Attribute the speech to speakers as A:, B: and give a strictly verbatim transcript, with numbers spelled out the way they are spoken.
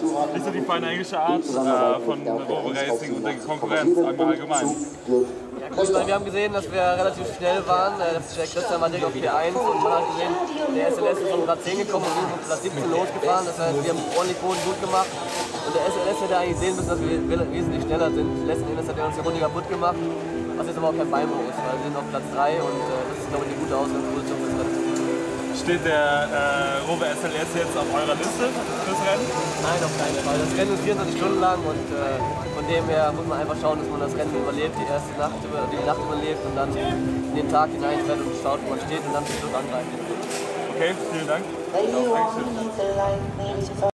A: nicht so die feine englische Art äh, von Rover Racing und der Konkurrenz einmal allgemein?
B: Ja, gut, ich meine, wir haben gesehen, dass wir relativ schnell waren. Der Christian war direkt auf P eins und man hat gesehen, der S L S ist von Platz zehn gekommen und wir sind von Platz siebzehn losgefahren. Das heißt, wir haben ordentlich Boden gut gemacht. Und der S L S hätte eigentlich sehen müssen, dass wir wesentlich schneller sind. Letzten Endes hat er uns die Runde kaputt gemacht, was jetzt aber auch kein Beinbruch ist, weil wir sind auf Platz drei und äh, das ist, glaube ich, eine gute Ausgangsposition fürs Rennen.
A: Steht der äh, Rover S L S jetzt auf eurer Liste fürs Rennen?
B: Nein, auf keinen Fall. Das Rennen ist vierundzwanzig Stunden lang und äh, von dem her muss man einfach schauen, dass man das Rennen überlebt, die erste Nacht, die Nacht überlebt und dann in den Tag hineinfährt und schaut, wo man steht und dann zum Schluss angreift.
A: Okay, vielen Dank. Dankeschön.